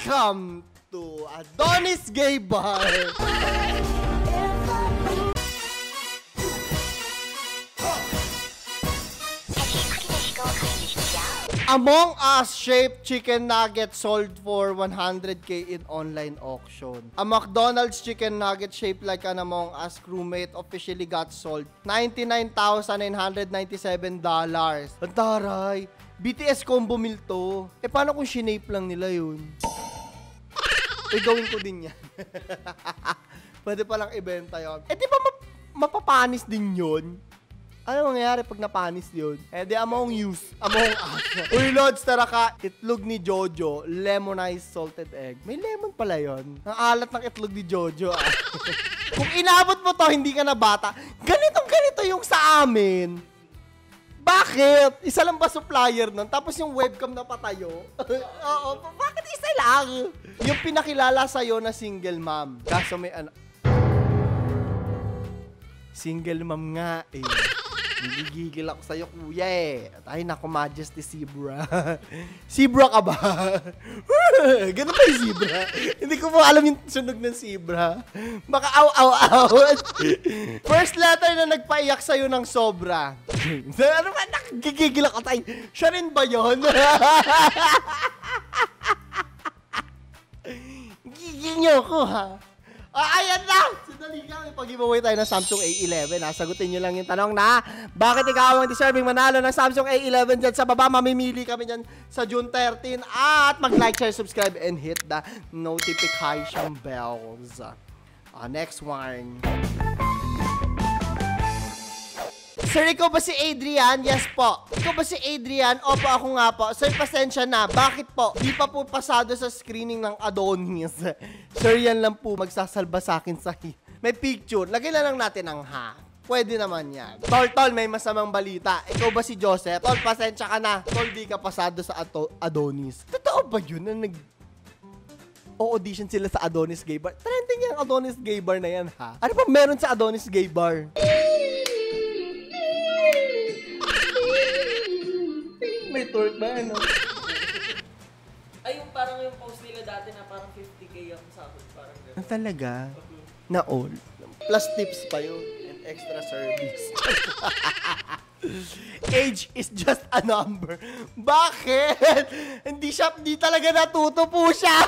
Welcome to Adonis Gay Bar. Among Us shaped chicken nugget sold for 100k in online auction. A McDonald's chicken nugget shaped like an Among Us crewmate officially got sold $99,997. Ang taray, BTS combo meal to. Eh paano kung shinape lang nila yun? Eh gawin ko din yan. Pwede palang ibenta yun. Eh di ba mapapanis din yun? Ano mangyayari pag napanis yun? Eh, di Among Us. Uy, Lods, tara ka. Itlog ni Jojo, lemonized salted egg. May lemon pala yun. Ang alat ng itlog ni Jojo, ah. Kung inabot mo to, hindi ka na bata. Ganito yung sa amin. Bakit? Isa lang ba supplier nun? Tapos yung webcam na patayo? Oo, bakit isa lang? Yung pinakilala sa'yo na single mom. Kaso may single mom nga, eh. Nagigigil ako sa'yo, kuya, eh. Ay, naku, Majesty Zebra. Zebra ka ba? Ganun ba yung zebra? Hindi ko po alam yung sunog ng zebra. Baka aw. First letter na nagpaiyak sa'yo ng sobra. Ano ba? Nagigigil ako tayo. Siya rin ba yun? Gigil niyo ako, ha? Ayan na! Sandali ka, may pag-giveaway tayo ng Samsung A11. Sagutin nyo lang yung tanong na, bakit ikaw ang deserving manalo ng Samsung A11 dyan sa baba? Mamimili kami dyan sa June 13. At mag-like, share, subscribe, and hit the notification bells. Next one. Sir, ikaw ba si Adrian? Yes po. Ikaw ba si Adrian? Opo, ako nga po. Sir, pasensya na. Bakit po? Di pa po pasado sa screening ng Adonis. Sir, yan lang po magsasalba sa akin sa may picture. Lagay na lang natin ang ha. Pwede naman yan. Tol, may masamang balita. Ikaw ba si Joseph? Tol, pasensya ka na. Tol, di ka pasado sa Adonis. Totoo ba yun na audition sila sa Adonis Gay Bar? Trending yung Adonis Gay Bar na yan, ha? Ano pa meron sa Adonis Gay Bar? May twerk ba, ano? Ay, yung parang yung post nila dati na parang 50k ang sahod. Parang gano'n. Talaga? Na all? Plus tips pa yun. And extra service. Age is just a number. Bakit? Hindi talaga natuto po siya.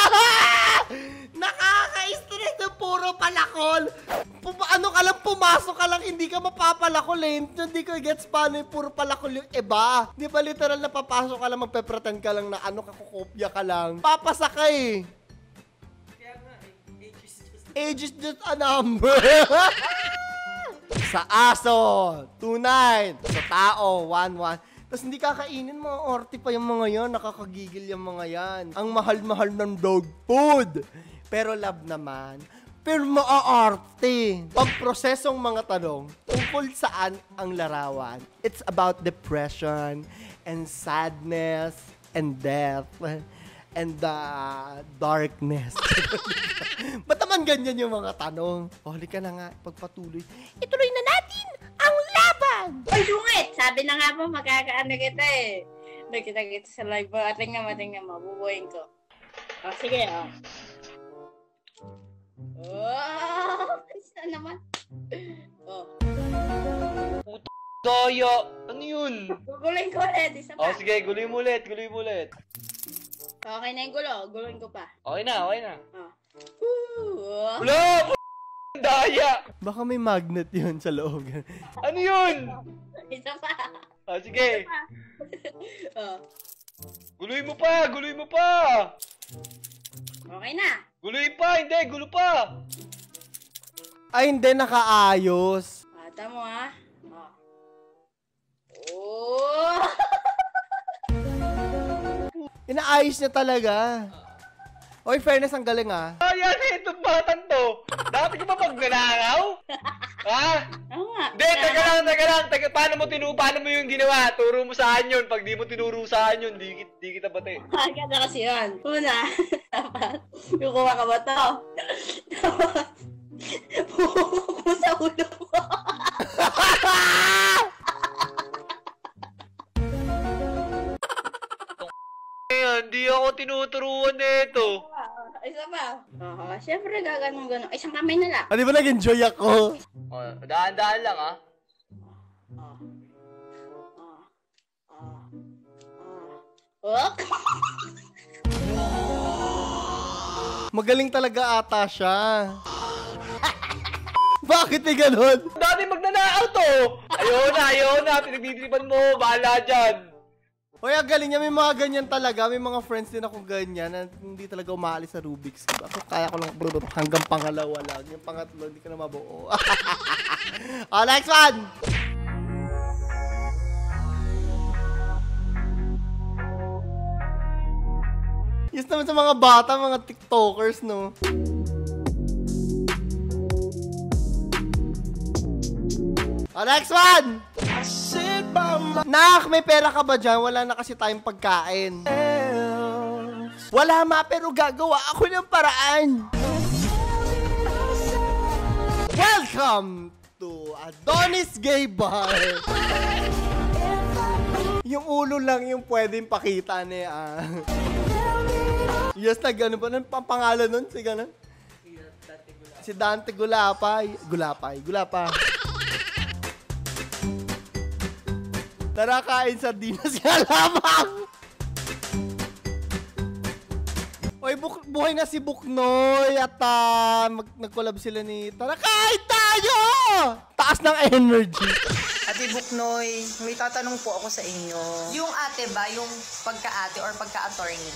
Nakaka-stress na puro palakol. Ano ka lang, pumasok ka lang, hindi ka mapapalakol eh. Hindi ko gets paano yung puro palakol yung iba. Di ba literal na papasok ka lang, magpe-pretend ka lang na ano, kakukopya ka lang. Papasa ka eh. Kaya nga eh, age is just a number. Sa aso, 2.9. Sa tao, 1.1. Tapos hindi kakainin, mga orti pa yung mga yan. Nakakagigil yung mga yan. Ang mahal-mahal ng dog food. Pero love naman. Pero maaarte. Pagprosesong mga tanong tungkol saan ang larawan. It's about depression and sadness and death and the darkness. Ba't naman ganyan yung mga tanong? Huli ka na nga, pagpatuloy. Ituloy na natin ang laban! Ay, sungit! Sabi na nga po, magkakaano kita eh. Nakita kita sa live mo. Tingnan mo, bubuhayin ko. O, sige, o. Oh, isa naman. Oh. Daya! Ano yun? Gugulin ko ulit, isa pa. Oh, sige, guloy mo ulit. Okay na yung gulo, gulin ko pa. Okay na. Oh. Wala! Daya! Baka may magnet yun sa loob. Ano yun? Isa pa. Oh, sige. Oh. Guloy mo pa! Okay na. Guloy pa! Hindi, gulo pa! Ay, hindi, nakaayos. Bata mo ha. Oh. Inaayos niya talaga. Oy, fairness, ang galing ah. Yan na itong batan to. Dati ka pa magnanakaw? Ha? Oo nga. Hindi, teka lang. Paano mo yung ginawa? Turo mo saan yun. Pag di mo tinuro saan yun, di kita bate. Maganda kasi yun. Una, dapat, kukuha ka ba ito? Dapat, pukukuha mo sa ulo mo. Hindi ako tinuturuan nito. Isa pa. Siyempre gaganong-ganon. Ay, isang kamay na lang. Di ba nag-enjoy ako? Daan-daan lang ha. Magaling talaga ata siya. Bakit may ganun? Dati magnanakaw to. Ayaw na. Pinagdidripan mo. Bahala dyan. Hoy, ang galing niya. May mga ganyan talaga. May mga friends din akong ganyan na hindi talaga umaalis sa Rubik's Cube. Ako kaya ko lang hanggang pangalawa lang. Yung pangatlo, hindi ka na mabuo. Oh, next one! Yes naman sa mga bata, mga TikTokers, no? Oh, next one! Nak, may pera ka ba dyan? Wala na kasi tayong pagkain. Wala ma, pero gagawa ako ng paraan. Welcome to Adonis Gay Bar. Yung ulo lang yung pwedeng pakita niya. Yes, nag-ano ba? Anong pangalan nun? Si gano'n? Si Dante Gulapay. Gulapa. Tara, kain sardinas nga lamang. Oy, buhay na si Buknoy at nag-collab sila ni Tara, kain tayo! Taas ng energy. Ate Buknoy, may tatanong po ako sa inyo. Yung ate ba? Yung pagka-ate or pagka-attorney?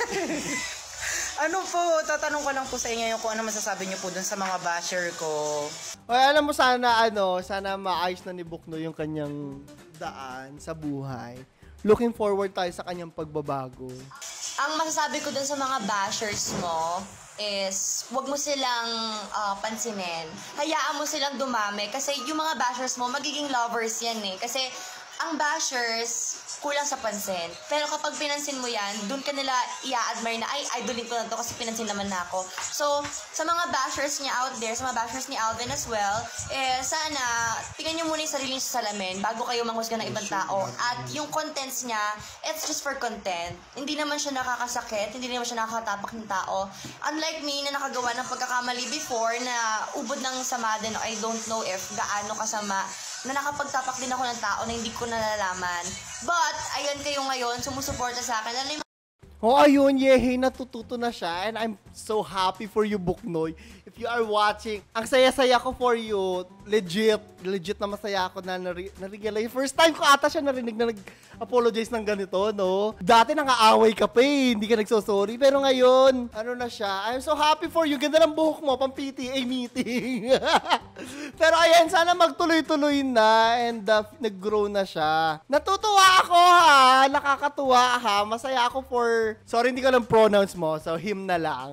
Ano po, tatanong ko lang po sa inyo yung kung ano masasabi niyo po dun sa mga basher ko. Oy, alam mo sana maayos na ni Buknoy yung kanyang daan sa buhay. Looking forward tayo sa kanyang pagbabago. Ang masasabi ko dun sa mga bashers mo is wag mo silang pansinin. Hayaan mo silang dumami kasi yung mga bashers mo magiging lovers yan eh. Kasi ang bashers kulang sa pansin. Pero kapag pinansin mo yan, dun ka nila i-admire na, ay, idolin ko na to kasi pinansin naman na ako. So, sa mga bashers niya out there, sa mga bashers ni Alvin as well, sana, tingnan niyo muna yung sarili niyo sa salamin bago kayo manghusga ng ibang tao. At yung contents niya, it's just for content. Hindi naman siya nakakasakit, hindi naman siya nakakatapak ng tao. Unlike me na nakagawa ng pagkakamali before na ubod ng sama din, I don't know if gaano kasama, na nakapagtapak din ako ng tao na hindi ko nalalaman. But, ayan kayo ngayon, sumusuporta sa akin. Lalo yung Oh, ayun, yehey, natututo na siya. And I'm so happy for you, Buknoy. If you are watching, ang saya-saya ko for you. Legit na masaya ako na narinig. First time ko ata siya narinig na nag-apologize ng ganito, no? Dati nang-aaway ka pa eh, hindi ka nagsosorry. Pero ngayon, ano na siya, I'm so happy for you. Ganda ng buhok mo, pang PTA meeting. Pero ayan, sana magtuloy-tuloy na and nag-grow na siya. Natutuwa ako ha, nakakatuwa ha, masaya ako for, sorry hindi ko lang pronouns mo, so him na lang.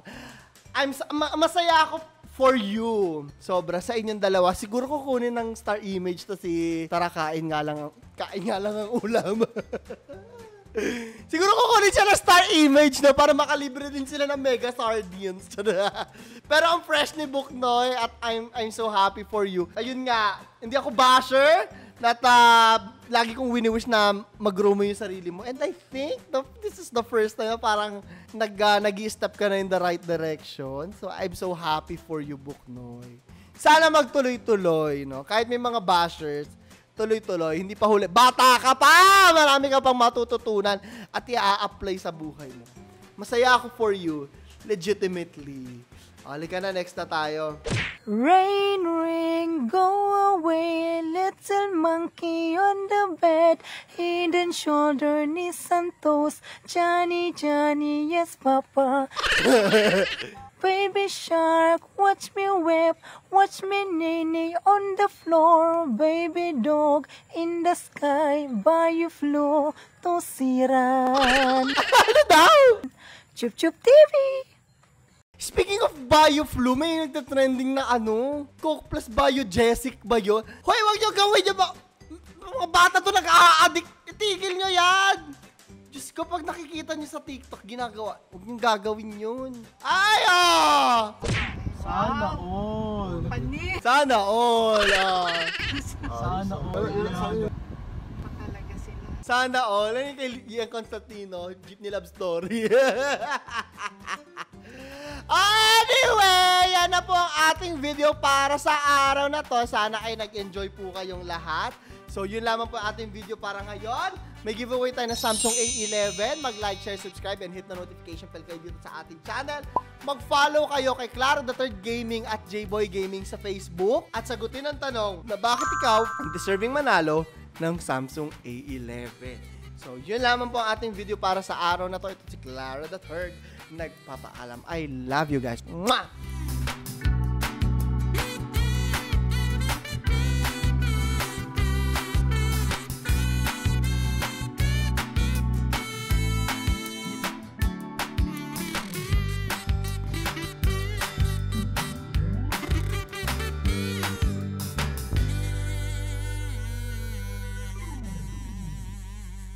Masaya ako for you. Sobra sa inyong dalawa. Siguro kukunin ng star image to si Tara, kain nga lang ang ulam. Siguro kukunin siya ng star image na para makalibre din sila ng mega sardines. Pero ang fresh ni Buknoy at I'm so happy for you. Ayun nga, hindi ako basher. At lagi kong wini-wish na mag-grow mo yung sarili mo. And I think this is the first time na parang nag-i-step ka na in the right direction. So I'm so happy for you, Buknoy. Sana magtuloy-tuloy, no? Kahit may mga bashers, tuloy-tuloy, hindi pa huli. Bata ka pa! Marami ka pang matututunan at i-a-apply sa buhay mo. Masaya ako for you. Legitimately. Halika na, next na tayo. Rain, rain, go away, little monkey on the bed, head and shoulder, knees and toes, Johnny, Johnny, yes, Papa. Baby shark, watch me whip, watch me nene on the floor, baby dog in the sky, Bayou flew to Siran. Ano daw? Chup Chup TV. Speaking of Bioflu, may nagtatrending na Coke plus Biogesic ba yun? Hoy, wag nyo gawin nyo ba? Mga bata to nag-a-addict. Itigil nyo yan! Diyos ko, pag nakikita nyo sa TikTok, ginagawa. Huwag nyo gagawin yun. Ay, Sana all. Sana all. Sana all. Sana all. Ano yung kay Ian Constantino? Jeepney Love Story. Anyway, yan na po ang ating video para sa araw na to. Sana ay nag-enjoy po kayong lahat. So, yun lamang po ating video para ngayon. May giveaway tayo na Samsung A11. Mag-like, share, subscribe, and hit the notification bell kayo dito sa ating channel. Mag-follow kayo kay Claro the Third Gaming at J-Boy Gaming sa Facebook. At sagutin ang tanong na bakit ikaw ang deserving manalo ng Samsung A11. So, yun lamang po ang ating video para sa araw na to. Ito si Claro the Third. Nagpapaalam. I love you guys. Mwah!